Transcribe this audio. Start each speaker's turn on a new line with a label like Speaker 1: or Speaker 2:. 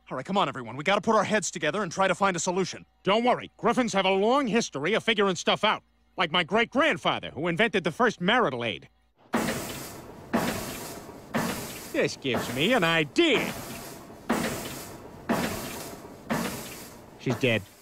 Speaker 1: All right, come on, everyone. We gotta put our heads together and try to find a solution.
Speaker 2: Don't worry. Griffins have a long history of figuring stuff out. Like my great-grandfather, who invented the first marital aid. This gives me an idea. She's dead.